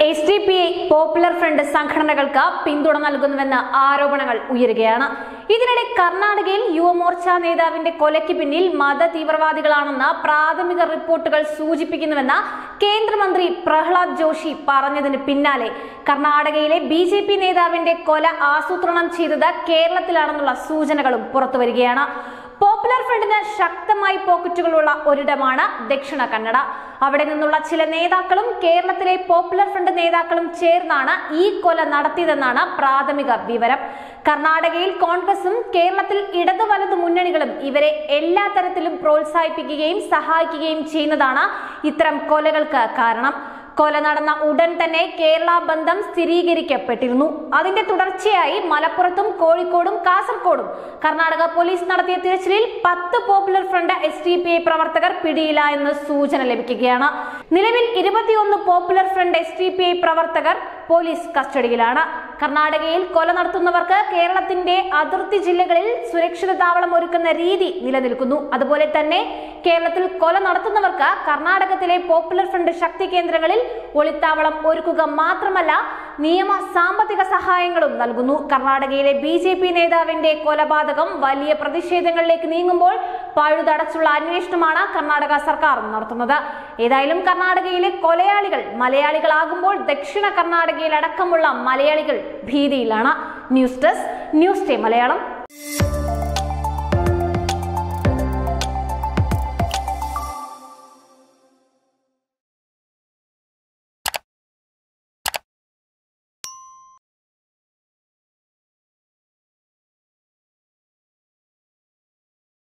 SDPI popular front സംഘടനകൾക്ക് പിന്തുണ നൽകുന്നുവെന്ന ആരോപണങ്ങൾ ഉയരുകയാണ്. ഇതിനിടെ കർണാടകയിൽ യുവമോർച്ച നേതാവിന്റെ കൊലയ്ക്ക് പിന്നിൽ മത തീവ്രവാദികളാണെന്ന പ്രാഥമിക റിപ്പോർട്ടുകൾ സൂചിപ്പിക്കുന്നുവെന്ന കേന്ദ്രമന്ത്രി പ്രഹ്ലാദ് ജോഷി പറഞ്ഞതിന് പിന്നാലെ കർണാടകയിലെ BJP നേതാവിന്റെ കൊല ആസൂത്രണം ചെയ്തത് കേരളത്തിലാണെന്നുള്ള സൂചനകളും പുറത്തുവരികയാണ്. പോപ്പുലർ ഫ്രണ്ടിന് ശക്തമായി പോക്കറ്റുകളുള്ള ഒരിടമാണ് ദക്ഷിണ കന്നഡ. അവിടെ നിന്നുള്ള ചില നേതാക്കളും കേരളത്തിലെ പോപ്പുലർ ഫ്രണ്ട് നേതാക്കളും ചേർന്നാണ് ഈ കൊല നടത്തിയതെന്നാണ് പ്രാഥമിക വിവരം. കർണാടകയിൽ കോൺഗ്രസും കേരളത്തിൽ ഇടതു വലതു മുന്നണികളും ഇവരെ എല്ലാ തരത്തിലും പ്രോത്സാഹിപ്പിക്കുകയും സഹായിക്കുകയും ചെയ്യുന്നതാണ് ഇത്തരം കൊലകൾക്ക് കാരണം. കൊല നടന്ന ഉടൻ തന്നെ കേരള ബന്ധം സ്ഥിരീകരിക്കപ്പെട്ടിരുന്നു. അതിന്റെ തുടർച്ചയായി മലപ്പുറത്തും കോഴിക്കോടും കാസർഗോഡും കർണാടക പോലീസ് നടത്തിയ തിരച്ചിലിൽ 10 പോപ്പുലർ ഫ്രണ്ട് SDPI പ്രവർത്തകർ പിടിയില എന്ന് സൂചന ലഭിക്കുകയാണ്. നിലവിൽ 21 പോപ്പുലർ ഫ്രണ്ട് SDPI പ്രവർത്തകർ പോലീസ് കസ്റ്റഡിയിലാണ്. കർണാടകയിൽ കൊല നടത്തുന്നവർക്ക് കേരളത്തിന്റെ അതിർത്തി ജില്ലകളിൽ സുരക്ഷിത താവളം ഒരുക്കുന്ന രീതി നിലനിൽക്കുന്നു. അതുപോലെ തന്നെ കേരളത്തിൽ കൊല നടത്തുന്നവർക്ക് കർണാടകത്തിലെ പോപ്പുലർ ഫ്രണ്ട് ശക്തി കേന്ദ്രങ്ങളിൽ ഒളിത്താവളം ഒരുക്കുക മാത്രമല്ല നിയമ സാമ്പത്തിക സഹായങ്ങളും നൽകുന്നു. കർണാടകയിലെ BJP നേതാവിന്റെ കൊലപാതകം വലിയ പ്രതിഷേധങ്ങളിലേക്ക് നീങ്ങുമ്പോൾ പഴുതടച്ചുള്ള അന്വേഷണമാണ് കർണാടക സർക്കാർ നടത്തുന്നത്. ഏതായാലും കർണാടകയിലെ കൊലയാളികൾ മലയാളികളാകുമ്പോൾ ദക്ഷിണ കർണാടകയിൽ അടക്കമുള്ള മലയാളികൾ ഭീതിയിലാണ്. News desk news day Malayalam.